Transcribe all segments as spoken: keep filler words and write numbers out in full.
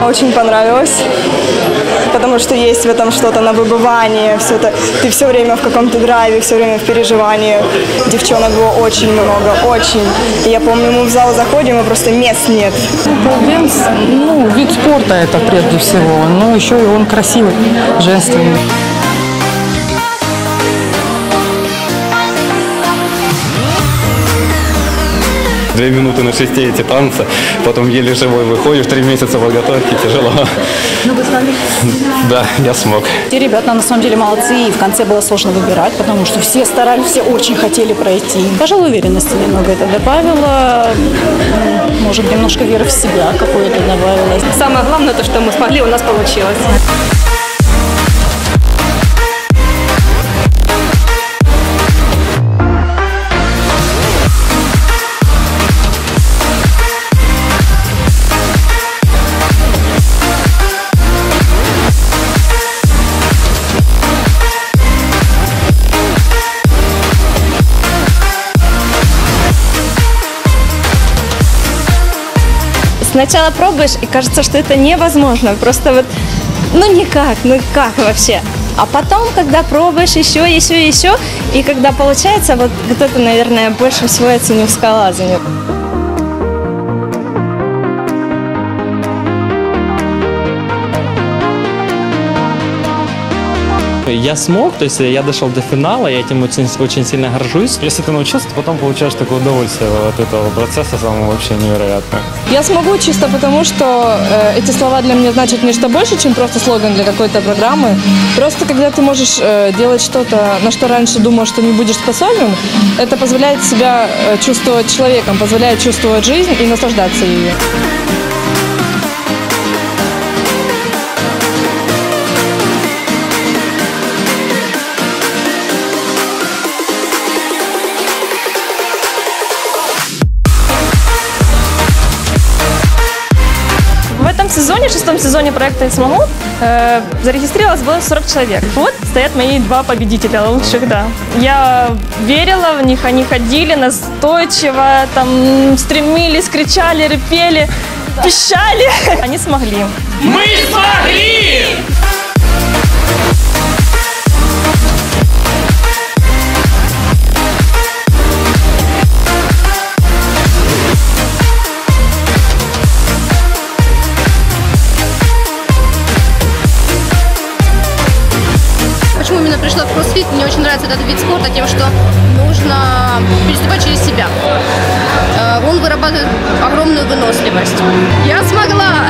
Очень понравилось, потому что есть в этом что-то на выбывание, все это, ты все время в каком-то драйве, все время в переживании. Девчонок было очень много, очень. И я помню, мы в зал заходим, и просто мест нет. Полденс, ну, вид спорта это прежде всего, но еще и он красивый, женственный. Две минуты на шесте эти танцы, потом еле живой выходишь, три месяца подготовки, тяжело. Ну вы смогли? Да, я смог. Те ребята на самом деле молодцы, и в конце было сложно выбирать, потому что все старались, все очень хотели пройти. Пожалуй, уверенности немного это добавило, может, немножко веры в себя какое-то добавилось. Самое главное, то, что мы смогли, у нас получилось. Сначала пробуешь, и кажется, что это невозможно. Просто вот, ну никак, ну как вообще. А потом, когда пробуешь еще, еще, еще, и когда получается, вот, вот это, наверное, больше всего я ценю в скалолазании. Я смог, то есть я дошел до финала, я этим очень, очень сильно горжусь. Если ты научился, то потом получаешь такое удовольствие от этого процесса, самое вообще невероятное. Я смогу чисто потому, что э, эти слова для меня значат нечто больше, чем просто слоган для какой-то программы. Просто когда ты можешь э, делать что-то, на что раньше думал, что не будешь способен, это позволяет себя э, чувствовать человеком, позволяет чувствовать жизнь и наслаждаться ею. В этом сезоне, в шестом сезоне проекта «Я смогу», э, зарегистрировалось было сорок человек. Вот стоят мои два победителя лучших, да. Я верила в них, они ходили настойчиво, там стремились, кричали, репели, пищали. Они смогли. Мы смогли! Почему именно пришла в кроссфит? Мне очень нравится этот вид спорта тем, что нужно переступать через себя. Он вырабатывает огромную выносливость. Я смогла!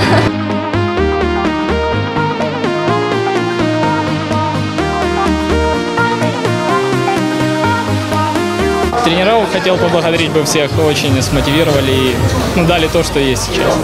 Тренеров хотел поблагодарить бы всех, очень смотивировали и ну, дали то, что есть сейчас.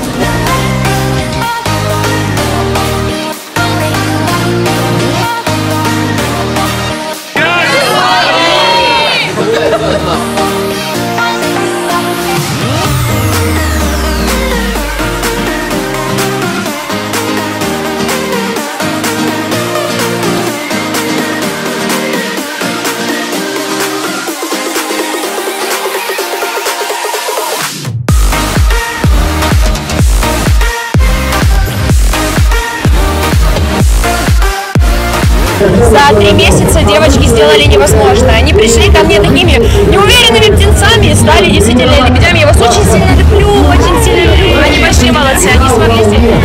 За три месяца девочки сделали невозможное. Они пришли ко мне такими неуверенными птенцами и стали действительно лебедями. Я вас очень сильно люблю, очень сильно люблю. Они большие молодцы, они смогли себе.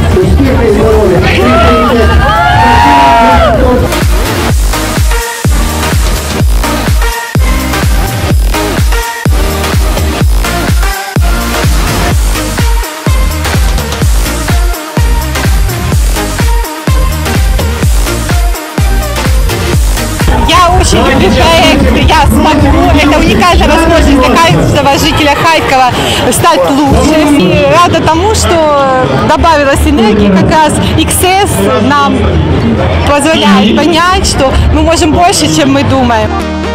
Очень люблю проект «Я смогу». Это уникальная возможность для каждого жителя Харькова стать лучше. И рада тому, что добавилась энергии, как раз икс эс нам позволяет понять, что мы можем больше, чем мы думаем.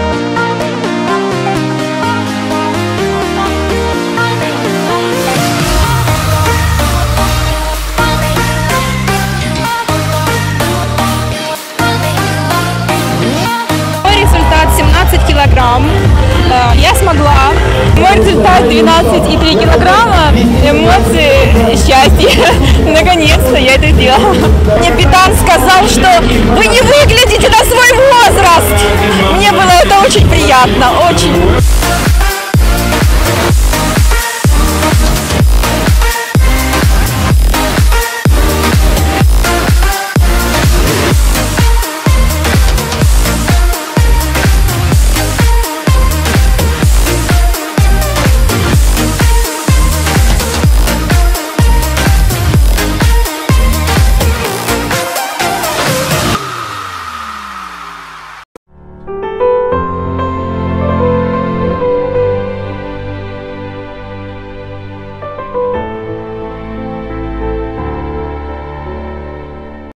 семнадцать килограмм. Я смогла. Мой результат двенадцать и три килограмма. Эмоции счастье. Наконец-то я это сделала. Мне Питан сказал, что вы не выглядите на свой возраст. Мне было это очень приятно, очень.